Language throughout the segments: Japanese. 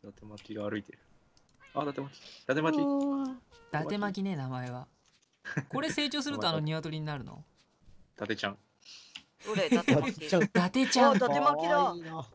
伊達巻が歩いてる。あ、伊達巻。伊達巻。 伊達巻ね、名前は。これ成長すると鶏になるの？ 伊達ちゃん。 どれ伊達巻き。 伊達ちゃん。 伊達巻きだ。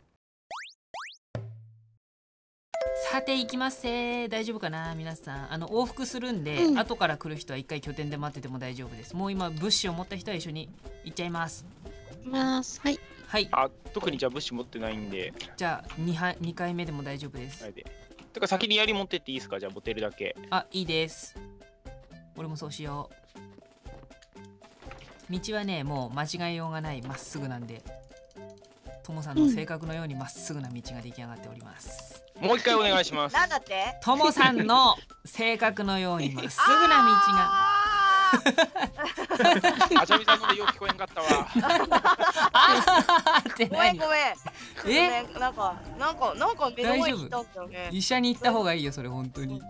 さて行きますせ。大丈夫かな皆さん。往復するんで、後から来る人は一回拠点で待ってても大丈夫です。もう今物資を持った人は一緒に行っちゃいます。 はい。 はい。 あ、特にじゃあ物資持ってないんで。 じゃあ2回目でも大丈夫です。 てか先に槍持ってっていいですか？じゃあ持てるだけ。 あ、いいです。俺もそうしよう。道はね、もう間違いようがないまっすぐなんで、ともさんの性格のようにまっすぐな道が出来上がっております。 もう一回お願いします。 なんだって？ ともさんの性格のようにまっすぐな道が。 あちゃみさんのでよく聞こえんかったわ。 あーって何？ ごめん。なんか目の前にいたんだよね。 医者に行った方がいいよそれ本当に。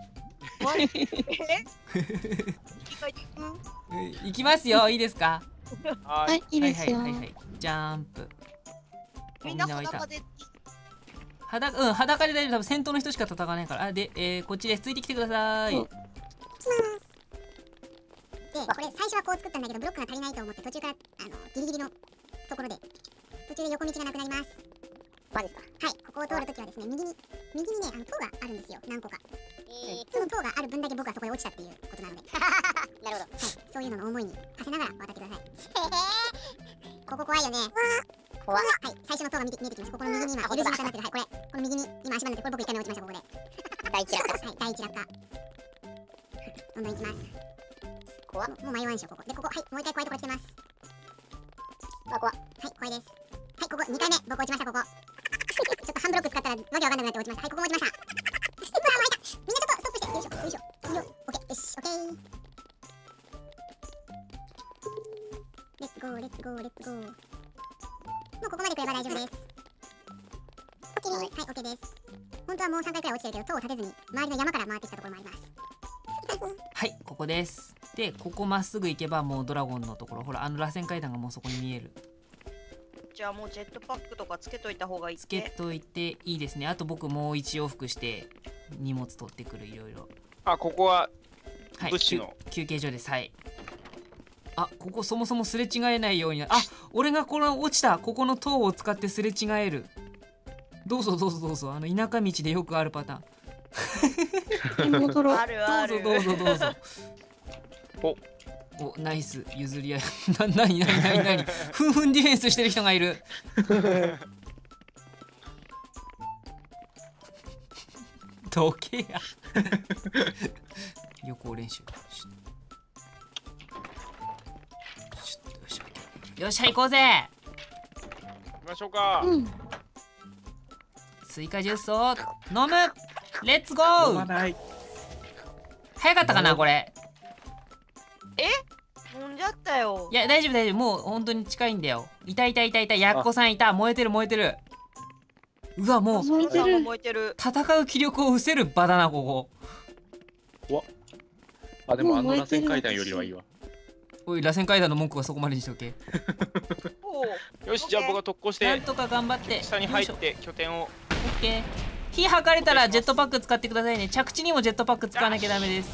行きますよ、いいですか？ はい、いいですよ。 ジャンプ。 みんな裸で。 裸で大丈夫。多分先頭の人しか戦わないから。あ、で、こっちです。ついてきてください。 で、これ最初はこう作ったんだけどブロックが足りないと思って途中からギリギリのところで途中で横道がなくなります。マジですか？はい、ここを通るときはですね、右にね、塔があるんですよ、何個か。その塔がある分だけ僕はそこへ落ちたっていうことなので。なるほど。はい、そういうのの思いに馳せながら渡ってください。ここ怖いよね。怖い。はい、最初の塔が見えてきます。ここの右に今 L 字型になってる。はい、この右に今足場になってる。これ僕1回目落ちました、ここで。第一落下。はい、第一落下。どんどん行きます。怖っ。もう迷わんでしょ、ここ。で、ここ、はい、もう一回怖いところ来てます。あ、怖っ。はい、怖いです。はい、ここ、2回目、僕落ちました、ここ。ちょっと半ブロック使ったらわけわかんなくなって落ちました。はい、ここも落ちました。うわ、巻いた。みんなちょっとストップして。よいしょ、よいしょ。よいしょ。オッケー、よし、オッケー。レッツゴー、レッツゴー、レッツゴー。もうここまで来れば大丈夫です。オッケー、はい、オッケーです。本当はもう3回くらい落ちてるけど、塔を立てずに、周りの山から回ってきたところもあります。 はい、ここです。で、ここまっすぐ行けばもうドラゴンのところ、ほら、螺旋階段がもうそこに見える。 じゃあもうジェットパックとかつけといた方がいいって。 つけといていいですね。あと僕もう1往復して荷物取ってくる、いろいろ。 あ、ここは物資の、 休憩所です。はい。あ、ここそもそもすれ違えないように。あ、俺がこの落ちたここの塔を使ってすれ違える。どうぞどうぞどうぞ。田舎道でよくあるパターン。 あるある。 どうぞどうぞどうぞ。お、ナイス譲り合い。なにふんふんディフェンスしてる人がいる。どけや。予行練習。よっしゃ行こうぜ。 行きましょうか。 追加ジュースを飲む。レッツゴー。早かったかなこれ。 飲んじゃったよ。 いや大丈夫大丈夫。もう本当に近いんだよ。いた。やっこさんいた。燃えてる。うわ、もう燃えてる。 戦う気力を失せる場だなここ。わ。あ、でも螺旋階段よりはいいわ。 おい、螺旋階段の文句はそこまでにしとけ。 よし、じゃあ僕が特攻してなんとか頑張って下に入って拠点を。 オッケー。火測れたらジェットパック使ってくださいね。着地にもジェットパック使わなきゃダメです。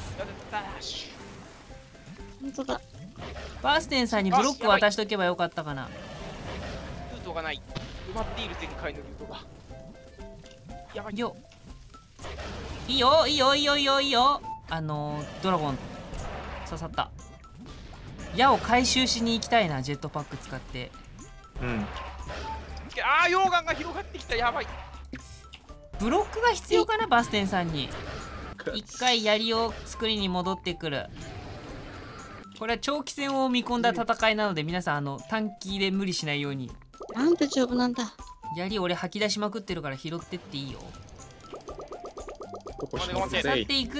本当だ。 バーステンさんにブロック渡しとけばよかったかな。 ルートがない。埋まっている前回のルートが。やばいよ。いいよ。ドラゴン刺さった。矢を回収しに行きたいな、ジェットパック使って。 ああ、溶岩が広がってきた。やばい。 ブロックが必要かな、バステンさんに。一回槍を作りに戻ってくる。これは長期戦を見込んだ戦いなので、皆さん短期で無理しないように。 なんで丈夫なんだ。 槍俺吐き出しまくってるから拾ってっていいよ。 刺刺さっていく。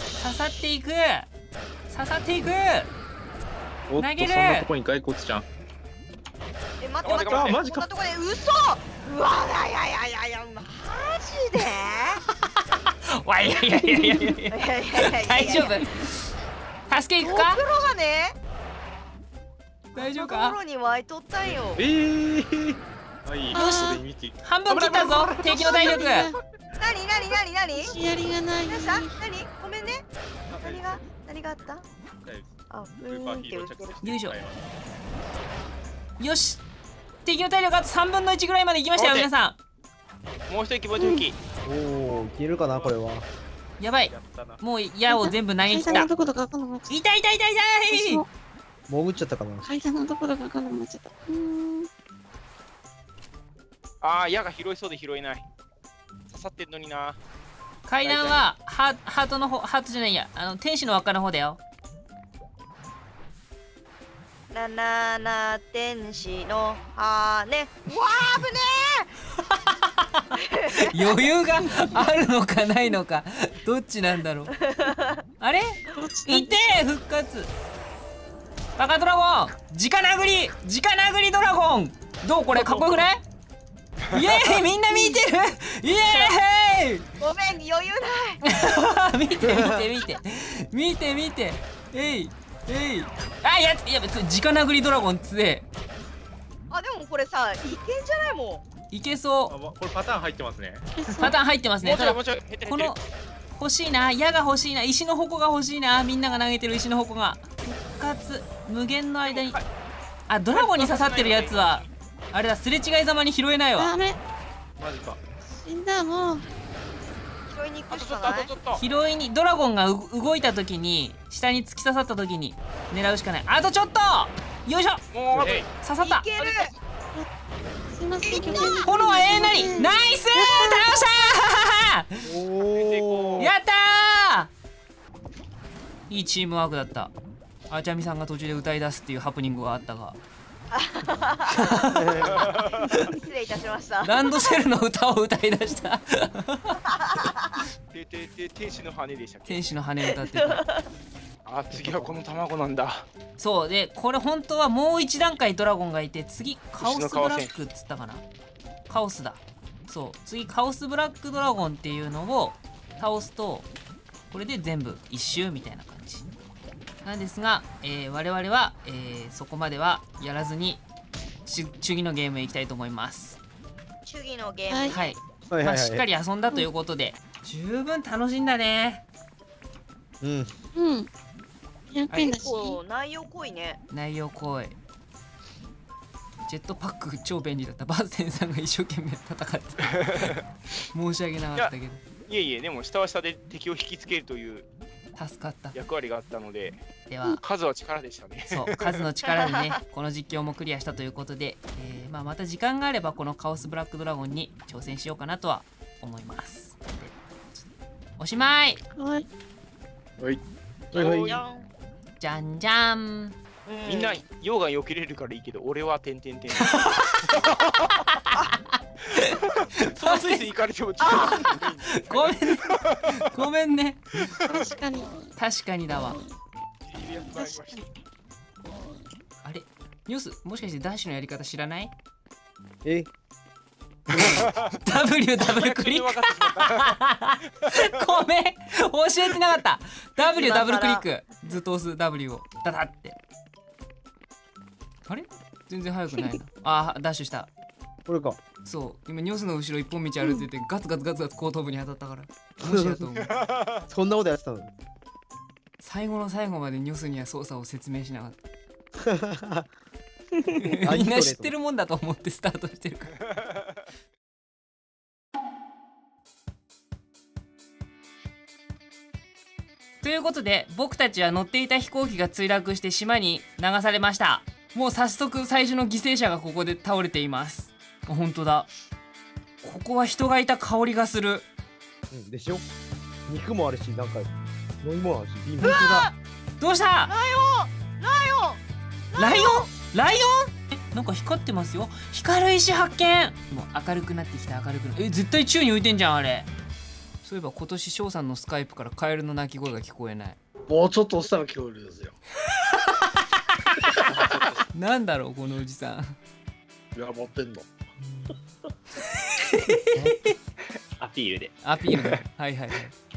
投げる。 そんなとこに骸骨ちゃん。 待って、 マジか。 こんなとこで嘘。うわ、いや、マジで。 わいや大丈夫。助け行くか。 お風呂がね。 大丈夫か。 お風呂に湧いとったんよ。 はい。 よし。半分切ったぞ。敵の体力。 ナイ石やりがない。 どうした？何？ごめんね。何があった？あ、 スーパーヒーロー着よいしょ。よし、敵の体力あと3分の1ぐらいまでいきましたよ皆さもう一息もう一息。 おお、いけるかなこれは。 ん。やばい、 やったな。 もう矢を全部投げ切った。 階段のどころか分かんなくなっちゃっ痛い痛い痛い痛い。 た。 潜っちゃったかな。 階段のどころか分かんなくなっちゃった。 ああ、矢が拾いそうで拾えない。刺さってんのにな。 階段はハートの方、ハートじゃないや、天使の輪っかの方だよ。 天使の羽。うわー、危ね余裕があるのかないのか、どっちなんだろう。あれ、いてー、復活。バカドラゴン、直殴りドラゴン。どうこれ、かっこよくない？イエーイ、みんな見てる。イエーイ。 ごめん、余裕ない。 見て。えい。あ、やべ、直殴りドラゴン強え。 あ、でもこれさ、いけんじゃないもん。 いけそこれパターン入ってますね。 う。パターン入ってますね。ただもうちょい減ってるこの欲しいな、矢が欲しいな、石の矛が欲しいな、みんなが投げてる石の矛が復活。無限の間に、あ、ドラゴンに刺さってるやつはあれだ、すれ違いざまに拾えないわ。 ダメ。 マジか。 死んだもう。 拾いに行あとちょっくしかない。 とあとちょっと。 拾いに、ドラゴンが動いた時に下に突き刺さった時に狙うしかない。あとちょっと、よいしょ、 もうえい刺さったい。ける。 すいません。 炎は永遠なり。ナイスー、倒したおお。 やったー。いいチームワークだった。あちゃみさんが途中で歌い出すっていうハプニングがあったが、 失礼いたしました。 ランドセルの歌を歌い出した。 天使の羽でしたっけ。 天使の羽歌ってた。 あ、次はこの卵なんだ。 そうで、これ本当はもう一段階ドラゴンがいて、次カオスブラックっつったかな。カオスだ。そう、次カオスブラックドラゴンっていうのを倒すと、これで全部一周みたいな感じなんですが、我々は、そこまではやらずに次のゲームへ行きたいと思います。 主義のゲーム。 はい。 はい、 はいはいはい。 まあしっかり遊んだということで、十分楽しんだね。 うん。 うん。100円だし。 こう内容濃いね。 内容濃い。ジェットパック超便利だった。バーセンさんが一生懸命戦ってた。申し訳なかったけど、 いえいえ、でも下は下で敵を引きつけるという助かった。 役割があったので、 では数は力でしたね。 そう、数の力でね、この実況もクリアしたということで、まあ、また時間があればこのカオスブラックドラゴンに挑戦しようかなとは思います。でおしまい。 はい。 はい。 はいじゃん。 じゃんじゃん。 みんな溶岩避けれるからいいけど、俺は点々点。そのスイス行かれてもちょっとごめんね。ごめんね。 確かに。 確かにだわ。 いいやつがありました。 あれ、ニュースもしかしてダッシュのやり方知らない？ え、 W ダブルクリック。ごめん、教えてなかった。 W ダブルクリック、ずっと押す W をダダって。あれ、全然速くないな。あー、ダッシュした。 これか。 そう、今ニョスの後ろ一本道歩いてて、ガツガツガツガツ後頭部に当たったから、もしやと思う。 そんなことやってたの。 最後の最後までニョスには操作を説明しなかった。みんな知ってるもんだと思ってスタートしてるから。ということで、僕たちは乗っていた飛行機が墜落して島に流されました。もう早速最初の犠牲者がここで倒れています。本当だ、ここは人がいた香りがする。 うんでしょ。肉もあるし、なんか飲み物あるし、ビール。 本当だ。どうした？ ライオンライオン？ライオン？え、なんか光ってますよ。光る石発見。もう明るくなってきた、明るくなって。絶対宙に浮いてんじゃんあれ。そういえば今年翔さんのスカイプからカエルの鳴き声が聞こえない。 もうちょっと押したら聞こえるんですよ。 なんだろうこのおじさん。 いや、持ってんの。 アピールで。 アピールだ。はいはいはい。